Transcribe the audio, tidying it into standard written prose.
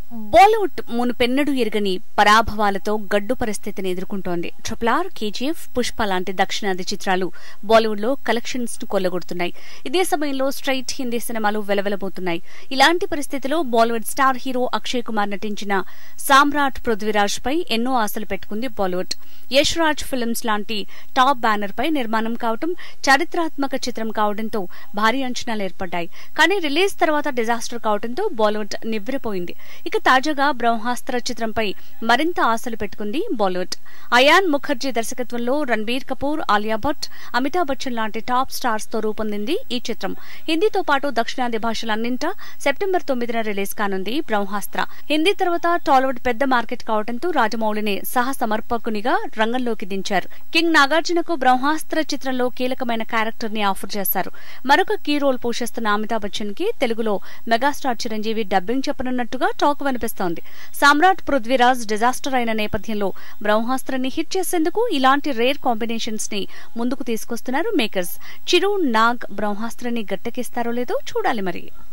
బాలీవుడ్ మునుపెన్నడూ ఎరుగని పరాభవాలతో గడ్డు పరిస్థితిని ఎదుర్కొంటోంది. RRR, KGF, పుష్ప లాంటి దక్షిణాది చిత్రాలు బాలీవుడ్ లో కలెక్షన్స్ ను కొల్లగొడుతున్నాయి. ఇదే సమయంలో స్ట్రైట్ హిందీ సినిమాలు వెలవెలబోతున్నాయి. ఇలాంటి పరిస్థితిలో బాలీవుడ్ స్టార్ హీరో అక్షయ్ కుమార్ నటించిన సామ్రాట్ పృథ్వీరాజ్ పై ఎన్నో ఆశలు పెట్టుకుంది బాలీవుడ్. యష్ రాజ్ ఫిల్మ్స్ లాంటి టాప్ బ్యానర్ పై నిర్మాణం కావడం, చారిత్రాత్మక చిత్రం కావడంతో భారీ అంచనాలు ఏర్పడ్డాయి. కానీ రిలీజ్ తర్వాత డిజాస్టర్ కావడంతో బాలీవుడ్ నివ్వెరపోయింది. ఇక తాజాగా బ్రహ్మాస్త్ర చిత్రంపై మరింత ఆశలు పెట్టుకుంది బాలీవుడ్. అయాన్ ముఖర్జీ దర్శకత్వంలో రణబీర్ కపూర్, ఆలియా భట్, అమితాబ్ బచ్చన్ లాంటి టాప్ స్టార్స్ తో రూపొందింది ఈ చిత్రం. హిందీతో పాటు దక్షిణాది భాషలన్నింటా సెప్టెంబర్ 9న రిలీజ్ కానుంది బ్రహ్మాస్త్ర. హిందీ తర్వాత టాలీవుడ్ పెద్ద మార్కెట్ కావడంతో రాజమౌళిని సహ సమర్పకునిగా రంగంలోకి దించారు. కింగ్ నాగార్జునకు బ్రహ్మాస్త్ర చిత్రంలో కీలకమైన క్యారెక్టర్ ని ఆఫర్ చేశారు. మరొక కీ రోల్ పోషిస్తున్న అమితాబ్ బచ్చన్ కి తెలుగులో మెగాస్టార్ చిరంజీవి డబ్బింగ్ చెప్పనున్నట్టుగా టాక్ వినిపిస్తోంది. సామ్రాట్ పృథ్వీరాజ్ డిజాస్టర్ అయిన నేపథ్యంలో బ్రహ్మాస్త్రాన్ని హిట్ చేసేందుకు ఇలాంటి రేర్ కాంబినేషన్స్ ని ముందుకు తీసుకొస్తున్నారు మేకర్స్. చిరు, నాగ్ బ్రహ్మాస్త్రాన్ని గట్టెక్కిస్తారో లేదో చూడాలి మరి.